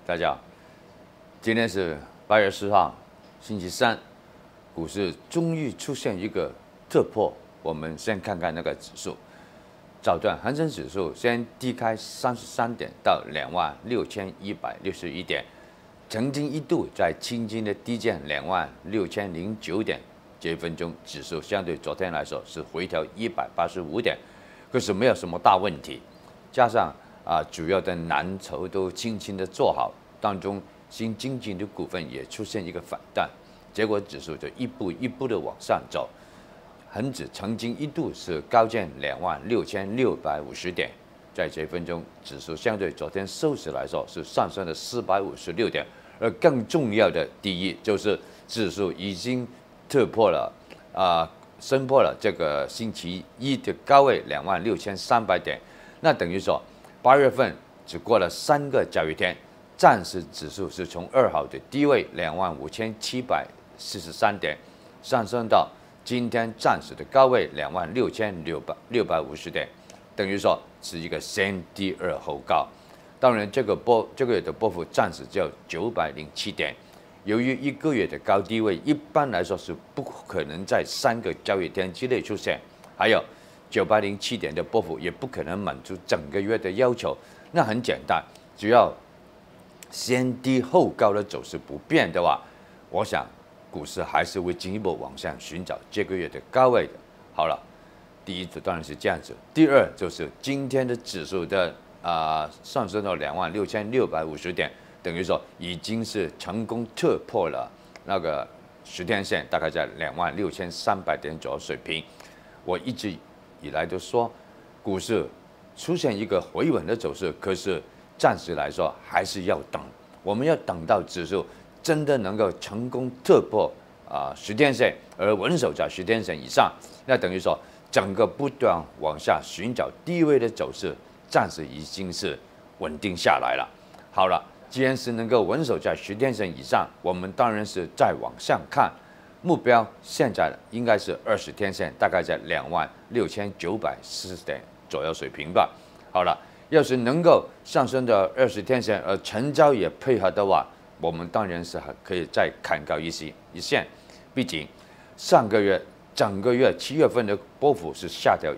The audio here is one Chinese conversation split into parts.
大家好，今天是8月4号，星期三，股市终于出现一个突破。我们先看看那个指数，早段恒生指数先低开33点到26161点，曾经一度在轻轻的低见26009点，这一分钟指数相对昨天来说是回调185点，可是没有什么大问题，加上主要的蓝筹都轻轻的做好，当中新经济的股份也出现一个反弹，结果指数就一步一步的往上走。恒指曾经一度是高见26650点，在这分钟指数相对昨天收市来说是上升了456点，而更重要的第一就是指数已经突破了升破了这个星期一的高位26300点，那等于说8月份只过了3个交易天，暂时指数是从2号的低位25743点上升到今天暂时的高位26650点，等于说是一个先低而后高。当然，这个月的波幅暂时只有907点。由于一个月的高低位一般来说是不可能在3个交易天之内出现，还有907点的波幅也不可能满足整个月的要求。那很简单，只要先低后高的走势不变的话，我想股市还是会进一步往上寻找这个月的高位的。好了，第一组当然是这样子，第二就是今天的指数的上升到26650点，等于说已经是成功突破了那个10天线，大概在26300点左右水平。我一直以来都说，股市出现一个回稳的走势，可是暂时来说还是要等，我们要等到指数真的能够成功突破10天线，而稳守在10天线以上，那等于说整个不断往下寻找低位的走势，暂时已经是稳定下来了。好了，既然是能够稳守在10天线以上，我们当然是再往上看，目标现在应该是20天线，大概在26940点左右水平吧。好了，要是能够上升到20天线，而成交也配合的话，我们当然是可以再看高一线。毕竟上个月整个月7月份的波幅是下调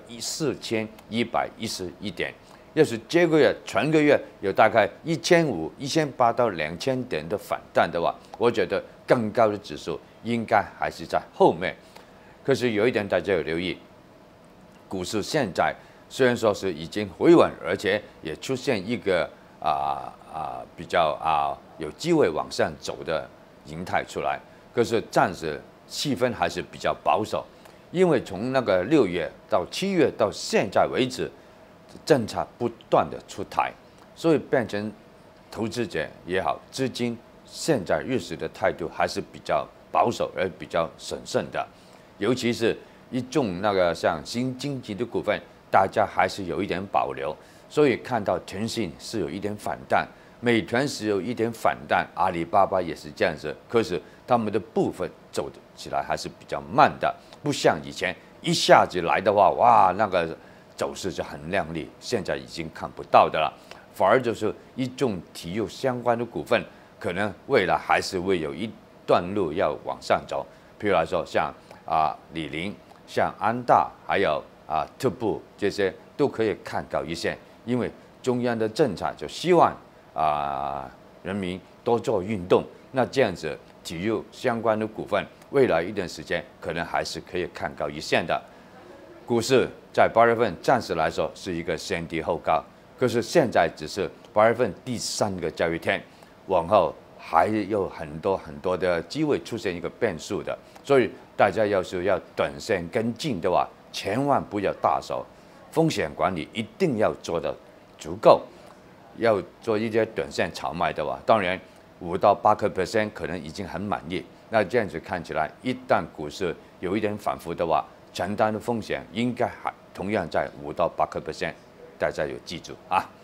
4111点，要是这个月全个月有大概1500、1800到2000点的反弹的话，我觉得更高的指数应该还是在后面。可是有一点大家要留意，股市现在虽然说是已经回稳，而且也出现一个比较有机会往上走的形态出来，可是暂时气氛还是比较保守，因为从那个6月到7月到现在为止，政策不断的出台，所以变成投资者也好，资金现在日时的态度还是比较保守而比较审慎的，尤其是一众那个像新经济的股份，大家还是有一点保留，所以看到腾讯是有一点反弹，美团是有一点反弹，阿里巴巴也是这样子，可是他们的部分走起来还是比较慢的，不像以前一下子来的话，哇，那个走势就很亮丽，现在已经看不到的了，反而就是一众体育相关的股份，可能未来还是会有一段路要往上走，譬如来说像李宁、像安大，还有特步，这些都可以看高一线，因为中央的政策就希望人民多做运动，那这样子体育相关的股份，未来一段时间可能还是可以看高一线的。股市在8月份暂时来说是一个先低后高，可是现在只是8月份第3个交易天，往后还有很多的机会出现一个变数的，所以大家要是要短线跟进的话，千万不要大手，风险管理一定要做得足够。要做一些短线炒卖的话，当然5到8% 可能已经很满意。那这样子看起来，一旦股市有一点反复的话，承担的风险应该还同样在5到8%，大家有记住啊。